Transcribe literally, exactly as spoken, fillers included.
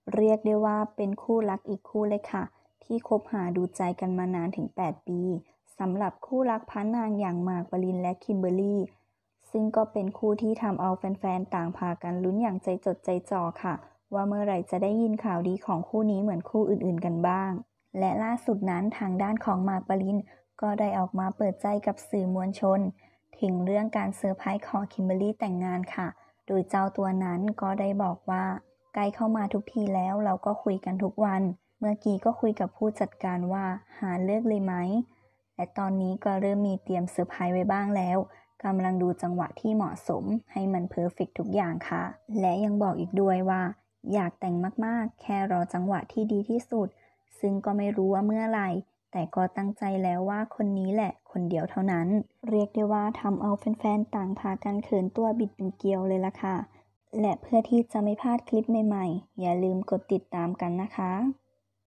เรียกได้ว่าเป็นคู่รักอีกคู่เลยค่ะที่คบหาดูใจกันมานานถึงแปดปีสำหรับคู่รักพระนางอย่างหมากปรินและคิมเบอรรี่ซึ่งก็เป็นคู่ที่ทำเอาแฟนๆต่างพากันลุ้นอย่างใจจดใจจ่อค่ะว่าเมื่อไหร่จะได้ยินข่าวดีของคู่นี้เหมือนคู่อื่นๆกันบ้างและล่าสุดนั้นทางด้านของหมากปรินก็ได้ออกมาเปิดใจกับสื่อมวลชนถึงเรื่องการเซอร์ไพรส์ขอคิมเบอรรี่แต่งงานค่ะโดยเจ้าตัวนั้นก็ได้บอกว่าใกล้เข้ามาทุกทีแล้วเราก็คุยกันทุกวันเมื่อกี้ก็คุยกับผู้จัดการว่าหาเลิกเลยไหมและตอนนี้ก็เริ่มมีเตรียมเซอร์ไพรส์ไว้บ้างแล้วกำลังดูจังหวะที่เหมาะสมให้มันเพอร์เฟกต์ทุกอย่างค่ะและยังบอกอีกด้วยว่าอยากแต่งมากๆแค่รอจังหวะที่ดีที่สุดซึ่งก็ไม่รู้ว่าเมื่อไหร่แต่ก็ตั้งใจแล้วว่าคนนี้แหละคนเดียวเท่านั้นเรียกได้ว่าทำเอาแฟนๆต่างพากันเขินตัวบิดเป็นเกลียวเลยล่ะค่ะและเพื่อที่จะไม่พลาดคลิปใหม่ๆอย่าลืมกดติดตามกันนะคะ